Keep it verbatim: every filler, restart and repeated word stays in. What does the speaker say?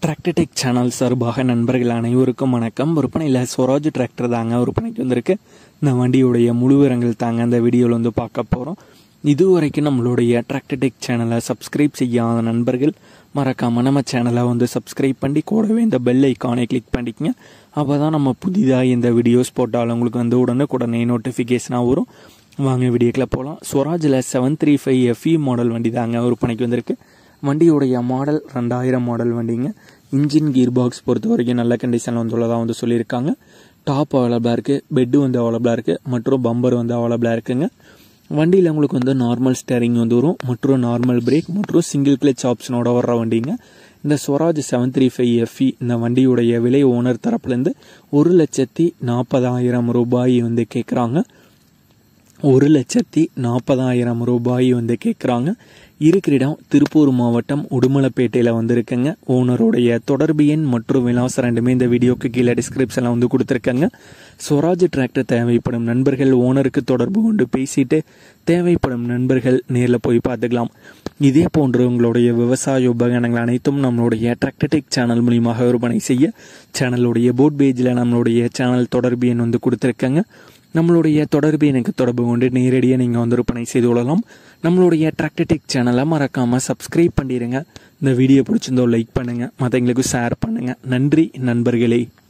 Tractor tech channel சார்பாக நண்பர்கள் அனைவருக்கும் வணக்கம். விற்பனையில் ஸ்வராஜ் டிராக்டர் தாங்க விற்பனைக்கு வந்திருக்கு. இந்த வண்டியுடைய முழு விவரங்கள் தாங்க இந்த வீடியோவில் வந்து பார்க்க போகிறோம். இது வரைக்கும் நம்மளுடைய டிராக்டர் டெக் சேனலை சப்ஸ்கிரைப் செய்யாத நண்பர்கள் மறக்காமல் நம்ம சேனலை வந்து சப்ஸ்கிரைப் பண்ணி கூடவே இந்த பெல் ஐக்கானை கிளிக் பண்ணிக்கங்க. அப்போ தான் நம்ம புதிதாக இந்த வீடியோஸ் போட்டாலும் உங்களுக்கு வந்து உடனுக்குடனே நோட்டிஃபிகேஷனாக வரும். வாங்க வீடியோக்கில் போகலாம். ஸ்வராஜில் seven three five FE model வண்டி தாங்க விற்பனைக்கு வந்திருக்கு. வண்டியுடைய மாடல் ரெண்டாயிரம் மாடல் வண்டிங்க. இன்ஜின் கீர் பாக்ஸ் பொறுத்த வரைக்கும் நல்ல கண்டிஷனில் வந்துள்ளதாக வந்து சொல்லியிருக்காங்க. டாப் அவைலபிளாக இருக்குது, பெட்டு வந்து அவைலபிளாக இருக்குது, மற்றும் பம்பர் வந்து அவைலபிளாக இருக்குங்க. வண்டியில் உங்களுக்கு வந்து நார்மல் ஸ்டேரிங் வந்து வரும், மற்றும் நார்மல் பிரேக் மற்றும் சிங்கிள் கிளச் ஆப்ஷனோட வர்ற வண்டிங்க. இந்த Swaraj seven three five FE இந்த வண்டியுடைய விலை ஓனர் தரப்புலேருந்து ஒரு லட்சத்தி நாற்பதாயிரம் ரூபாய் வந்து கேட்குறாங்க. ஒரு லட்சத்தி நாற்பதாயிரம் ரூபாய் வந்து கேட்குறாங்க. இருக்கிற இடம் திருப்பூர் மாவட்டம் உடுமலைப்பேட்டையில் வந்திருக்குங்க. ஓனருடைய தொடர்பு எண் மற்றும் விலாசம் ரெண்டுமே இந்த வீடியோக்கு கீழே டிஸ்கிரிப்ஷனில் வந்து கொடுத்துருக்கேங்க. ஸ்வராஜ் டிராக்டர் தேவைப்படும் நண்பர்கள் ஓனருக்கு தொடர்பு கொண்டு பேசிட்டு தேவைப்படும் நண்பர்கள் நேரில் போய் பார்த்துக்கலாம். இதே போன்று உங்களுடைய விவசாய உபகரணங்கள் அனைத்தும் நம்மளுடைய டிராக்டர் டெக் சேனல் மூலியமாக விற்பனை செய்ய சேனலுடைய போர்ட் பேஜில் நம்மளுடைய சேனல் தொடர்பு எண் வந்து கொடுத்துருக்கேங்க. நம்மளுடைய தொடர்பு எனக்கு தொடர்பு கொண்டு நேரடியாக நீங்கள் வந்து விற்பனை செய்து கொள்ளலாம். நம்மளுடைய டிராக்டர் டெக் சேனலை மறக்காமல் சப்ஸ்கிரைப் பண்ணிடுங்க. இந்த வீடியோ பிடிச்சிருந்தோ லைக் பண்ணுங்கள், மற்றவங்களுக்கு ஷேர் பண்ணுங்கள். நன்றி நண்பர்களே.